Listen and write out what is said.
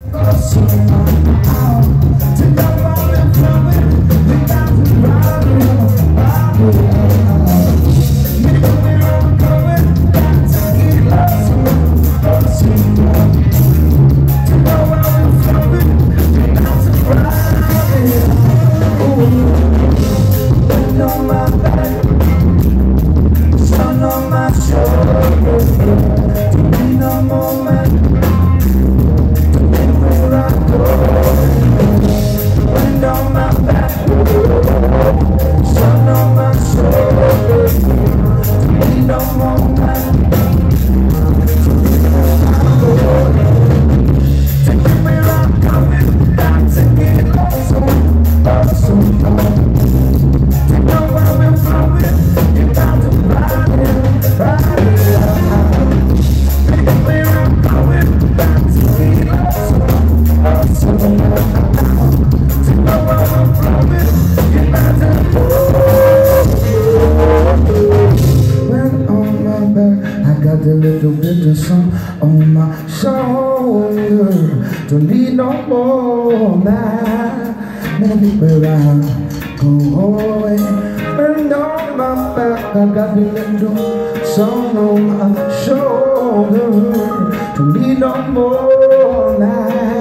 A little bit of sun on my shoulder. Don't need no more man. Maybe where I go away. And on my back I got a little sun on my shoulder. Don't need no more man.